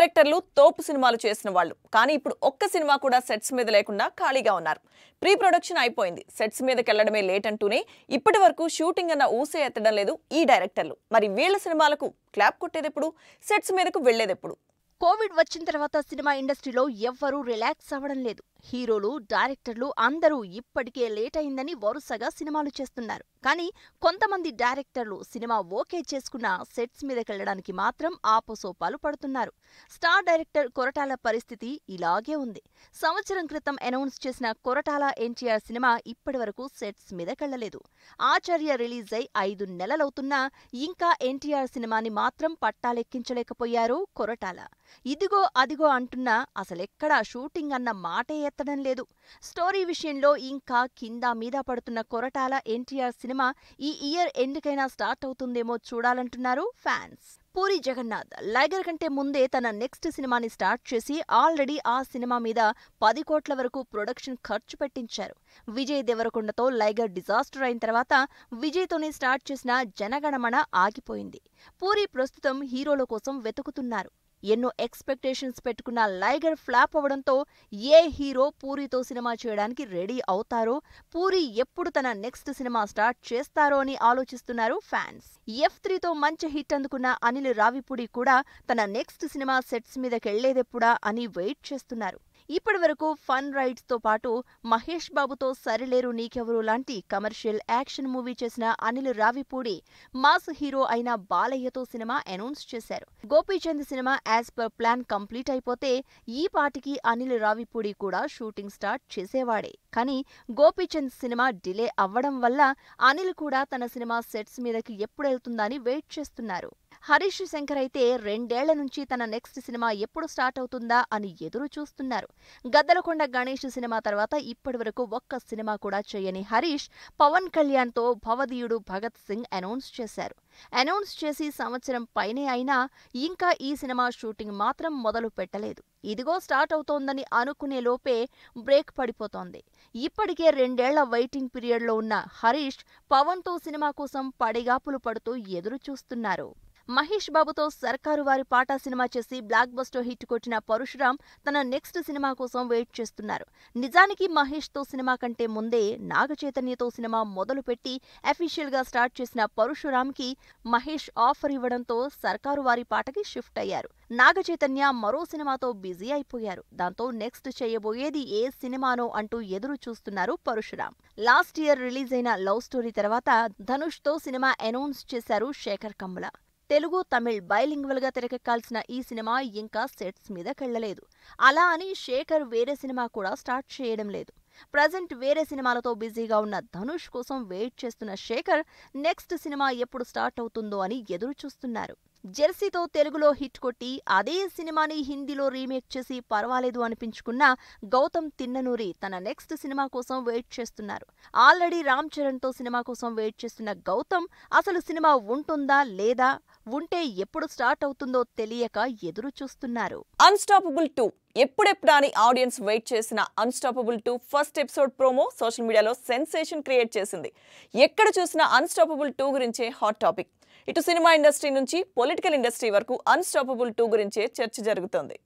డైరెక్టర్లు తోపు సినిమాలు చేసిన వాళ్ళు కానీ ఇప్పుడు ఒక్క సినిమా కూడా సెట్స్ మీద లేకుండా ఖాళీగా ఉన్నారు. ప్రీ ప్రొడక్షన్ అయిపోయింది, సెట్స్ మీదకి వెళ్ళడమే లేట్ అంటూనే ఇప్పటి వరకు షూటింగ్ అన్న ఊసే ఎత్తడం లేదు ఈ డైరెక్టర్లు. మరి వీళ్ళ సినిమాలకు క్లాప్ కొట్టేదెప్పుడు, సెట్స్ మీదకు వెళ్లేదెప్పుడు? కోవిడ్ వచ్చిన తర్వాత సినిమా ఇండస్ట్రీలో ఎవ్వరూ రిలాక్స్ అవ్వడం లేదు. హీరోలు, డైరెక్టర్లు అందరూ ఇప్పటికే లేట్ అయిందని వరుసగా సినిమాలు చేస్తున్నారు. కానీ కొంతమంది డైరెక్టర్లు సినిమా ఓకే చేసుకున్న సెట్స్ మీదకెళ్లడానికి మాత్రం ఆపసోపాలు పడుతున్నారు. స్టార్ డైరెక్టర్ కొరటాల పరిస్థితి ఇలాగే ఉంది. సంవత్సరం క్రితం అనౌన్స్ చేసిన కొరటాల ఎన్టీఆర్ సినిమా ఇప్పటివరకు సెట్స్ మీదకెళ్లలేదు. ఆచార్య రిలీజ్ అయి 5 నెలలవుతున్నా ఇంకా ఎన్టీఆర్ సినిమాని మాత్రం పట్టాలెక్కించలేకపోయారు కొరటాల. ఇదిగో అదిగో అంటున్నా అసలెక్కడా షూటింగ్ అన్న మాటే ఎత్తడం లేదు. స్టోరీ విషయంలో ఇంకా కింద మీద పడుతున్న కొరటాల ఎన్టీఆర్ సినిమా ఈ ఇయర్ ఎండ్కైనా స్టార్ట్ అవుతుందేమో చూడాలంటున్నారు ఫ్యాన్స్. పూరి జగన్నాథ్ లైగర్ కంటే ముందే తన నెక్స్ట్ సినిమాని స్టార్ట్ చేసి ఆల్రెడీ ఆ సినిమా మీద 10 కోట్ల వరకు ప్రొడక్షన్ ఖర్చు పెట్టించారు. విజయ్ దేవరకొండతో లైగర్ డిజాస్టర్ అయిన తర్వాత విజయ్తోనే స్టార్ట్ చేసిన జనగణమన ఆగిపోయింది. పూరి ప్రస్తుతం హీరోల కోసం వెతుకుతున్నారు. ఎన్నో ఎక్స్పెక్టేషన్స్ పెట్టుకున్న లైగర్ ఫ్లాప్ అవడంతో ఏ హీరో పూరితో సినిమా చేయడానికి రెడీ అవుతారో, పూరి ఎప్పుడు తన నెక్స్ట్ సినిమా స్టార్ట్ చేస్తారో అని ఆలోచిస్తున్నారు ఫ్యాన్స్. F3తో మంచి హిట్ అందుకున్న అనిల్ రావిపూడి కూడా తన నెక్స్ట్ సినిమా సెట్స్ మీదకెళ్లేదెప్పుడా అని వెయిట్ చేస్తున్నారు. ఇప్పటి వరకు ఫన్ రైడ్స్ తో పాటు మహేష్ బాబుతో సరిలేరు నీకెవరు లాంటి కమర్షియల్ యాక్షన్ మూవీ చేసిన అనిల్ రావిపూడి మాస్ హీరో అయిన బాలయ్యతో సినిమా అనౌన్స్ చేశారు. Gopichand cinema as per plan complete అయిపోతే ఈ పాటికి అనిల్ రావిపూడి కూడా షూటింగ్ స్టార్ట్ చేసేవాడే. కానీ గోపీచంద్ సినిమా డిలే అవ్వడం వల్ల అనిల్ కూడా తన సినిమా సెట్స్ మీదకి ఎప్పుడెళ్తుందని వెయిట్ చేస్తున్నారు. హరీష్ శంకర్ అయితే 2 ఏళ్ల నుంచి తన నెక్స్ట్ సినిమా ఎప్పుడు స్టార్ట్ అవుతుందా అని ఎదురు చూస్తున్నారు. గద్దలకొండ గణేష్ సినిమా తర్వాత ఇప్పటివరకు ఒక్క సినిమా కూడా చేయని హరీష్ పవన్ కళ్యాణ్తో భవదీయుడు భగత్ సింగ్ అనౌన్స్ చేశారు. అనౌన్స్ చేసి సంవత్సరం పైనే అయినా ఇంకా ఈ సినిమా షూటింగ్ మాత్రం మొదలు పెట్టలేదు. ఇదిగో స్టార్ట్ అవుతోందని అనుకునే లోపే బ్రేక్ పడిపోతోంది. ఇప్పటికే 2 ఏళ్ల వెయిటింగ్ పీరియడ్లో ఉన్న హరీష్ పవన్తో సినిమా కోసం పడిగాపులు పడుతూ ఎదురు చూస్తున్నారు. మహేష్ బాబుతో సర్కారు వారి పాట సినిమా చేసి బ్లాక్ బస్టర్ హిట్ కొట్టిన పరశురామ్ తన నెక్స్ట్ సినిమా కోసం వెయిట్ చేస్తున్నారు. నిజానికి మహేష్తో సినిమా కంటే ముందే నాగచైతన్యతో సినిమా మొదలుపెట్టి అఫీషియల్ గా స్టార్ట్ చేసిన పరశురామ్కి మహేష్ ఆఫర్ ఇవ్వడంతో సర్కారు వారి పాటకి షిఫ్ట్ అయ్యారు. నాగచైతన్య మరో సినిమాతో బిజీ అయిపోయారు. దాంతో నెక్స్ట్ చేయబోయేది ఏ సినిమానో అంటూ ఎదురు చూస్తున్నారు పరశురామ్. లాస్ట్ ఇయర్ రిలీజ్ అయిన లవ్ స్టోరీ తర్వాత ధనుష్తో సినిమా అనౌన్స్ చేశారు శేఖర్ కమ్ముల. తెలుగు, తమిళ్ బైలింగ్వల్ గా తెరకెక్కాల్సిన ఈ సినిమా ఇంకా సెట్స్ మీదకెళ్లలేదు. అలా అని శేఖర్ వేరే సినిమా కూడా స్టార్ట్ చేయడం లేదు. ప్రజెంట్ వేరే సినిమాలతో బిజీగా ఉన్న ధనుష్ కోసం వెయిట్ చేస్తున్న శేఖర్ నెక్స్ట్ సినిమా ఎప్పుడు స్టార్ట్ అవుతుందో అని ఎదురు చూస్తున్నారు. జెర్సీతో తెలుగులో హిట్ కొట్టి అదే సినిమాని హిందీలో రీమేక్ చేసి పర్వాలేదు అనిపించుకున్న గౌతమ్ తిన్ననూరి తన నెక్స్ట్ సినిమా కోసం వెయిట్ చేస్తున్నారు. ఆల్రెడీ రామ్ చరణ్తో సినిమా కోసం వెయిట్ చేస్తున్న గౌతమ్ అసలు సినిమా ఉంటుందా లేదా, ఉంటే ఎప్పుడు స్టార్ట్ అవుతుందో తెలియక ఎదురు చూస్తున్నారు. అన్స్టాపబుల్ 2 ఎప్పుడెప్పుడా అని ఆడియన్స్ వెయిట్ చేసిన Unstoppable 2 first episode promo social మీడియాలో సెన్సేషన్ క్రియేట్ చేసింది. ఎక్కడ చూసినా అన్స్టాపబుల్ 2 గురించే హాట్ టాపిక్. ఇటు సినిమా ఇండస్ట్రీ నుంచి పొలిటికల్ ఇండస్ట్రీ వరకు అన్స్టాపబుల్ 2 గురించే చర్చ జరుగుతోంది.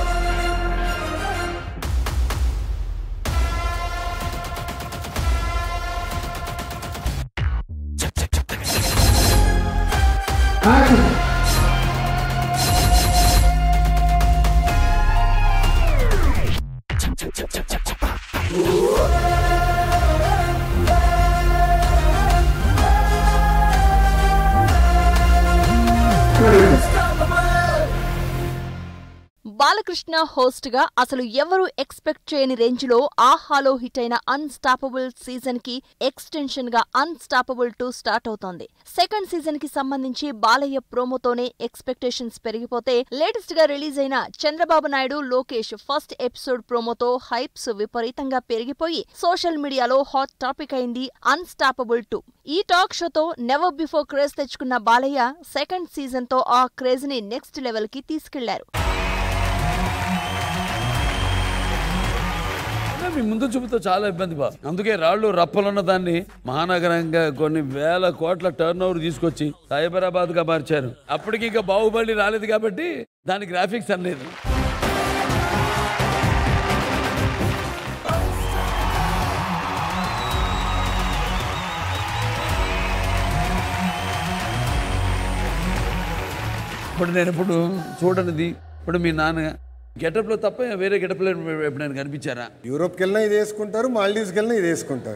బాలకృష్ణ హోస్ట్ గా అసలు ఎవరు ఎక్స్పెక్ట్ చేయని రేంజ్ లో ఆహాలో హిట్ అయిన అన్స్టాపబుల్ సీజన్ కి ఎక్స్టెన్షన్ గా అన్స్టాపబుల్ 2 స్టార్ట్ అవుతోంది. సెకండ్ సీజన్ కి సంబంధించి బాలయ్య ప్రోమోతోనే ఎక్స్పెక్టేషన్స్ పెరిగిపోతే లేటెస్ట్ గా రిలీజ్ అయిన చంద్రబాబు నాయుడు, లోకేష్ ఫస్ట్ ఎపిసోడ్ ప్రోమోతో హైప్స్ విపరీతంగా పెరిగిపోయి సోషల్ మీడియాలో హాట్ టాపిక్ అయింది అన్స్టాపబుల్ 2. ఈ టాక్ షోతో నెవర్ బిఫోర్ క్రేజ్ తెచ్చుకున్న బాలయ్య సెకండ్ సీజన్ తో ఆ క్రేజ్ ని నెక్స్ట్ లెవెల్ కి తీసుకెళ్లారు. మీ ముందు చూపుతో చాలా ఇబ్బంది బా. అందుకే రాళ్ళు రప్పలున్న దాన్ని మహానగరంగా కొన్ని వేల కోట్ల టర్న్ ఓవర్ తీసుకొచ్చి సైబరాబాద్ గా మార్చారు. అప్పటికి ఇంకా బాహుబలి రాలేదు కాబట్టి దాని గ్రాఫిక్స్ అనలేదు. ఇప్పుడు నేను ఇప్పుడు చూడనిది ఇప్పుడు మీ నాన్న గెటప్లో తప్ప వేరే గెటప్లో ఎప్పుడైనా కనిపించారా? యూరోప్కి వెళ్ళినా ఇది వేసుకుంటారు, మాల్డీవ్స్కి వెళ్ళినా ఇది వేసుకుంటారు.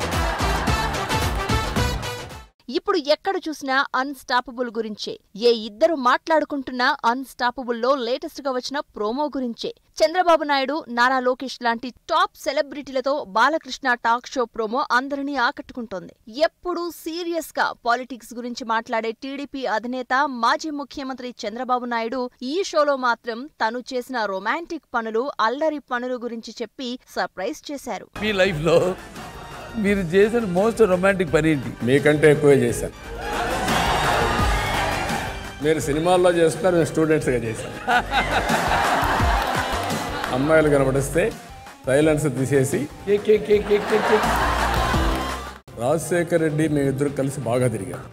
ఇప్పుడు ఎక్కడ చూసినా అన్స్టాపబుల్ గురించే. ఏ ఇద్దరు మాట్లాడుకుంటున్నా అన్స్టాపబుల్లో లేటెస్ట్ గా వచ్చిన ప్రోమో గురించే. చంద్రబాబు నాయుడు, నారా లోకేష్ లాంటి టాప్ సెలబ్రిటీలతో బాలకృష్ణ టాక్ షో ప్రోమో అందరినీ ఆకట్టుకుంటోంది. ఎప్పుడూ సీరియస్ గా పాలిటిక్స్ గురించి మాట్లాడే టీడీపీ అధినేత మాజీ ముఖ్యమంత్రి చంద్రబాబు నాయుడు ఈ షోలో మాత్రం తను చేసిన రొమాంటిక్ పనులు, అల్లరి పనులు గురించి చెప్పి సర్ప్రైజ్ చేశారు. మీ లైఫ్ లో మీరు చేసిన మోస్ట్ రొమాంటిక్ పని ఏంటి? మీకంటే ఎక్కువే చేశాను. మీరు సినిమాల్లో చేస్తున్నారు, నేను స్టూడెంట్స్గా చేశాను. అమ్మాయిలు కనబడిస్తే సైలెన్స్ తీసేసి రాజశేఖర్ రెడ్డి నేను ఇద్దరు కలిసి బాగా తిరిగాను.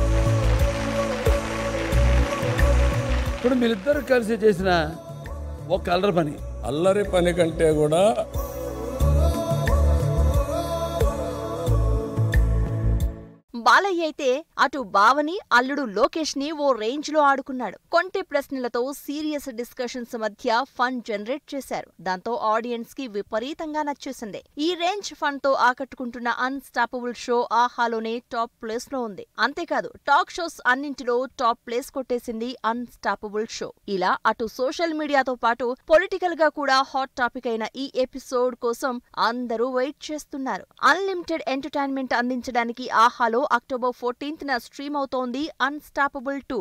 ఇప్పుడు మీరిద్దరు కలిసి చేసిన ఒక అల్లరి పని కంటే కూడా బాలయ్య అయితే అటు బావని, అల్లుడు లోకేష్ ని ఓ రేంజ్ లో ఆడుకున్నాడు. కొంటె ప్రశ్నలతో సీరియస్ డిస్కషన్స్ మధ్య ఫన్ జనరేట్ చేశారు. దాంతో ఆడియన్స్ కి విపరీతంగా నచ్చేసింది. ఈ రేంజ్ ఫన్ తో ఆకట్టుకుంటున్న అన్స్టాపబుల్ షో ఆహాలోనే టాప్ ప్లేస్ లో ఉంది. అంతేకాదు టాక్ షోస్ అన్నింటిలో టాప్ ప్లేస్ కొట్టేసింది అన్స్టాపబుల్ షో. ఇలా అటు సోషల్ మీడియాతో పాటు పొలిటికల్ గా కూడా హాట్ టాపిక్ అయిన ఈ ఎపిసోడ్ కోసం అందరూ వెయిట్ చేస్తున్నారు. అన్లిమిటెడ్ ఎంటర్టైన్మెంట్ అందించడానికి ఆహాలో అక్టోబర్ 14th స్ట్రీమ్ అవుతోంది అన్స్టాపబుల్ 2.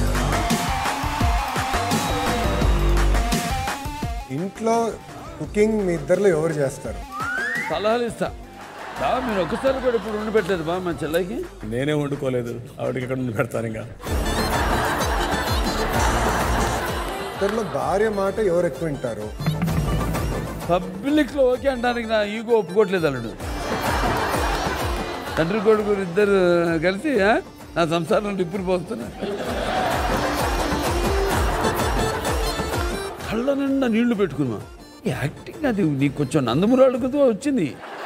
ఇంట్లో కుకింగ్ మీ ఇద్దరులో ఎవరు చేస్తారు? సలహాలు ఇస్తా. మీరు ఒక్కసారి కూడా ఇప్పుడు వండి పెట్టలేదు బా మా చెల్లెకి. నేనే వండుకోలేదు, ఆవిడకి ఎక్కడ వండి పెడతాను. ఇంకా ఇద్దరులో భార్య మాట ఎవరు ఎక్కువ వింటారు? పబ్లిక్లో ఓకే అంటానికి నా ఈగో ఒప్పుకోవట్లేదు. అల్లుడు తండ్రి కొడుకు ఇద్దరు కలిసి నా సంసారం నిప్పులు పోతున్నా. కళ్ళ నిండా నీళ్లు పెట్టుకున్నా. యాక్టింగ్ అది నీకు కొంచెం నందమూరాడుకుతో వచ్చింది.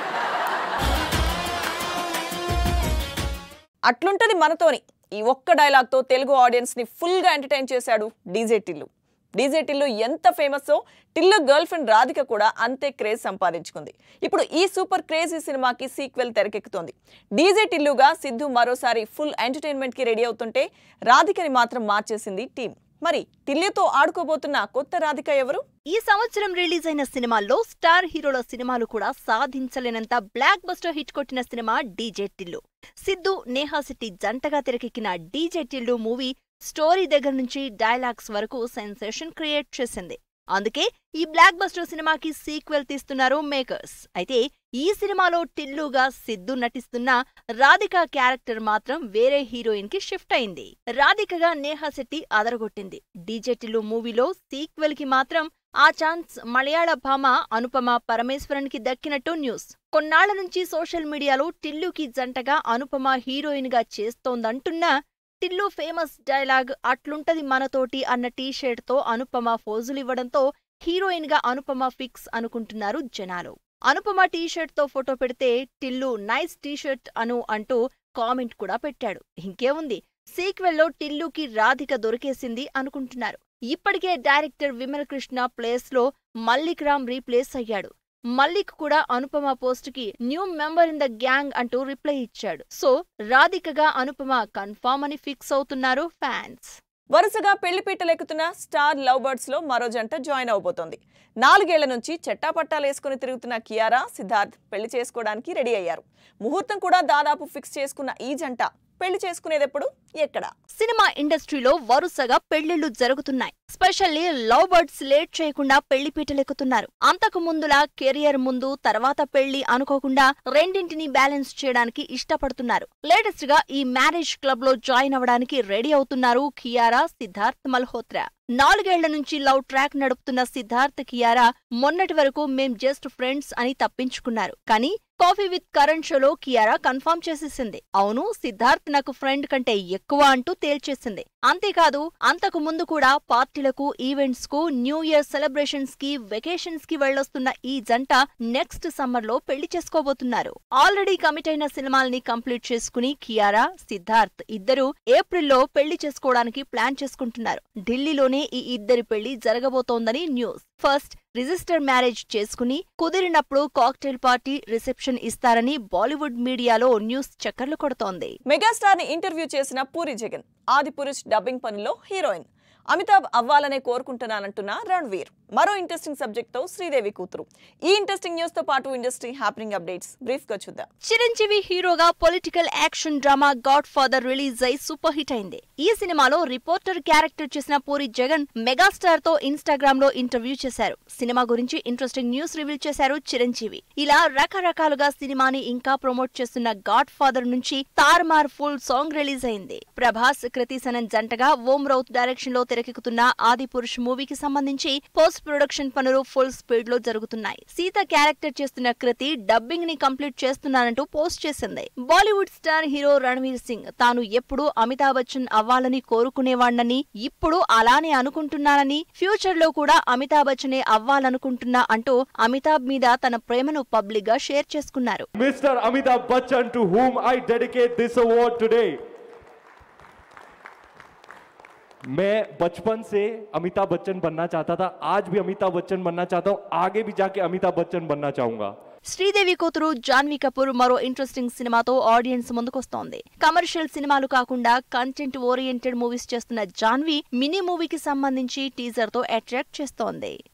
అట్లుంటది మనతోని. ఈ ఒక్క డైలాగ్తో తెలుగు ఆడియన్స్ ని ఫుల్ గా ఎంటర్టైన్ చేశాడు డీజే టిల్లు. డీజే టిల్లు ఎంత ఫేమస్సో టిల్లు గర్ల్ ఫ్రెండ్ రాధిక కూడా అంతే క్రేజ్ సంపాదించుకుంది. ఇప్పుడు ఈ సూపర్ క్రేజీ సినిమాకి సీక్వెల్ తెరకెక్కుతోంది. డీజే టిల్లుగా సిద్ధు మరోసారి ఫుల్ ఎంటర్టైన్మెంట్ కి రెడీ అవుతుంటే రాధికని మాత్రం మార్చేసింది టీం. మరి టిల్లుతో ఆడుకోబోతున్న కొత్త రాధిక ఎవరు? ఈ సంవత్సరం రిలీజ్ అయిన సినిమాల్లో స్టార్ హీరోల సినిమాలు కూడా సాధించలేనంత బ్లాక్ బస్టర్ హిట్ కొట్టిన సినిమా డీజే టిల్లు. సిద్ధు, నేహా శెట్టి జంటగా తెరకెక్కిన డీజే టిల్లు మూవీ స్టోరీ దగ్గర నుంచి డైలాగ్స్ వరకు సెన్సేషన్ క్రియేట్ చేసింది. అందుకే ఈ బ్లాక్ బస్టర్ సినిమాకి సీక్వెల్ తీస్తున్నారు మేకర్స్. అయితే ఈ సినిమాలో టిల్లుగా సిద్ధు నటిస్తున్న రాధిక క్యారెక్టర్ మాత్రం వేరే హీరోయిన్ కి షిఫ్ట్ అయింది. రాధికగా నేహా శెట్టి అదరగొట్టింది. డీజే టిల్లు మూవీలో సీక్వెల్ కి మాత్రం ఆ ఛాన్స్ మలయాళ భామ అనుపమ పరమేశ్వరన్ కి దక్కినట్టు న్యూస్. కొన్నాళ్ల నుంచి సోషల్ మీడియాలో టిల్లుకి జంటగా అనుపమ హీరోయిన్ గా చేస్తోందంటున్నా టిల్లు ఫేమస్ డైలాగ్ అట్లుంటది మనతోటి అన్న టీషర్ట్ తో అనుపమ ఫోజులివ్వడంతో హీరోయిన్ గా అనుపమ ఫిక్స్ అనుకుంటున్నారు జనాలు. అనుపమ టీషర్ట్ తో ఫోటో పెడితే టిల్లు నైస్ టీషర్ట్ అంటూ కామెంట్ కూడా పెట్టాడు. ఇంకేముంది, సీక్వెల్లో టిల్లుకి రాధిక దొరికేసింది అనుకుంటున్నారు. ఇప్పటికే డైరెక్టర్ విమల్ కృష్ణ ప్లేస్ లో మల్లిక్ రామ్ రీప్లేస్ అయ్యాడు. మల్లిక్ కూడా అనుపమ పోస్ట్ కి new member in the gang అంటూ రిప్లై ఇచ్చాడు. సో రాధికగా అనుపమ కన్ఫామ్ అని ఫిక్స్ అవుతున్నారు ఫ్యాన్స్. వరుసగా పెళ్లిపీటలెక్కుతున్న స్టార్ లవ్ బర్డ్స్ లో మరో జంట జాయిన్ అవబోతోంది. 4 ఏళ్ల నుంచి చెట్టాపట్టాలేసుకుని తిరుగుతున్న కియారా, సిద్ధార్థ్ పెళ్లి చేసుకోవడానికి రెడీ అయ్యారు. ముహూర్తం కూడా దాదాపు ఫిక్స్ చేసుకున్న ఈ జంట పెళ్లి చేసుకునేదెప్పుడు, ఎక్కడ? సినిమా ఇండస్ట్రీలో వరుసగా పెళ్లిళ్లు జరుగుతున్నాయి. స్పెషల్లీ లవ్ బర్డ్స్ లేట్ చేయకుండా పెళ్లి పీటలెక్కుతున్నారు. అంతకు ముందులా కెరియర్ ముందు తర్వాత పెళ్లి అనుకోకుండా రెండింటిని బ్యాలెన్స్ చేయడానికి ఇష్టపడుతున్నారు. లేటెస్ట్ గా ఈ మ్యారేజ్ క్లబ్ లో జాయిన్ అవ్వడానికి రెడీ అవుతున్నారు కియారా, సిద్ధార్థ్ మల్హోత్రా. 4 ఏళ్ల నుంచి లవ్ ట్రాక్ నడుపుతున్న సిద్ధార్థ్, కియారా మొన్నటి వరకు మేం జస్ట్ ఫ్రెండ్స్ అని తప్పించుకున్నారు. కానీ కాఫీ విత్ కరణ్ షోలో కియారా కన్ఫర్మ్ చేసేసింది. అవును, సిద్ధార్థ్ నాకు ఫ్రెండ్ కంటే ఎక్కువ అంటూ తేల్చేసింది. అంతేకాదు, అంతకు ముందు కూడా పార్టీలకు, ఈవెంట్స్ కు, న్యూ ఇయర్ సెలబ్రేషన్స్ కి, వెకేషన్స్ కి వెళ్లొస్తున్న ఈ జంట నెక్స్ట్ సమ్మర్ లో పెళ్లి చేసుకోబోతున్నారు. ఆల్రెడీ కమిట్ అయిన సినిమాల్ని కంప్లీట్ చేసుకుని కియారా, సిద్ధార్థ్ ఇద్దరు ఏప్రిల్లో పెళ్లి చేసుకోవడానికి ప్లాన్ చేసుకుంటున్నారు. ఢిల్లీలోనే ఈ ఇద్దరి పెళ్లి జరగబోతోందని న్యూస్. ఫస్ట్ రిజిస్టర్ మ్యారేజ్ చేసుకుని కుదిరినప్పుడు కాక్టైల్ పార్టీ, రిసెప్షన్ ఇస్తారని బాలీవుడ్ మీడియాలో న్యూస్ చక్కర్లు కొడుతోంది. మెగాస్టార్ ని ఇంటర్వ్యూ చేసిన పూరి జగన్, ఆదిపురుష్ డబ్బింగ్ పనిలో హీరోయిన్ అమితాబ్ అవ్వాలనే కోరుకుంటున్నానంటున్న రణ్వీర్. మరో ఇంట్రెస్టింగ్ సబ్జెక్ట్ తో శ్రీదేవి కూతురు. ఈ ఇంట్రెస్టింగ్ న్యూస్ తో పాటు ఇండస్ట్రీ హ్యాపెనింగ్ అప్డేట్స్ బ్రీఫ్ గా చూద్దాం. చిరంజీవి హీరోగా political action drama Godfather release అయి సూపర్ హిట్ అయింది. ఈ సినిమాలో రిపోర్టర్ క్యారెక్టర్ చేసిన పూరి జగన్ మెగాస్టార్ తో ఇన్స్టాగ్రామ్ లో ఇంటర్వ్యూ చేశారు. సినిమా గురించి ఇంట్రెస్టింగ్ న్యూస్ రివీల్ చేశారు చిరంజీవి. ఇలా రకరకాలుగా సినిమాని ఇంకా ప్రమోట్ చేస్తున్న గాడ్ ఫాదర్ నుంచి తార్మార్ ఫుల్ సాంగ్ రిలీజ్ అయింది. ప్రభాస్, కృతి సనన్ జంటగా ఓం రౌత్ డైరెక్షన్ లో తెరకెక్కుతున్న ఆదిపురుష్ మూవీకి సంబంధించి పోస్ట్ ప్రొడక్షన్ పనులు ఫుల్ స్పీడ్ లో జరుగుతున్నాయి. సీత క్యారెక్టర్ చేస్తున్న కృతి డబ్బింగ్ ని కంప్లీట్ చేస్తున్నానంటూ పోస్ట్ చేసింది. బాలీవుడ్ స్టార్ హీరో రణ్వీర్ సింగ్ తాను ఎప్పుడూ అమితాబ్ బచ్చన్ అవ్వాలని కోరుకునేవాణ్ణని, ఇప్పుడు అలానే అనుకుంటున్నానని, ఫ్యూచర్ లో కూడా అమితాబ్ బచ్చనే అవ్వాలనుకుంటున్నా అంటూ అమితాబ్ మీద తన ప్రేమను పబ్లిక్ గా షేర్ చేసుకున్నారు. Mr Amitabh Bachchan, to whom I dedicate this award today. मैं बचपन से अमिताभ बच्चन बनना चाहता था, आज भी अमिताभ बच्चन बनना चाहता हूं, आगे भी जाके अमिताभ बच्चन बनना चाहूंगा. శ్రీదేవి కూతురు జాన్వీ కపూర్ మరో ఇంట్రెస్టింగ్ సినిమాతో ఆడియన్స్ ముందుకొస్తోంది. కమర్షియల్ సినిమాలు కాకుండా కంటెంట్ ఓరియంటెడ్ మూవీస్ చేస్తున్న జాన్వీ మినీ మూవీకి సంబంధించి టీజర్ తో అట్రాక్ట్ చేస్తోంది.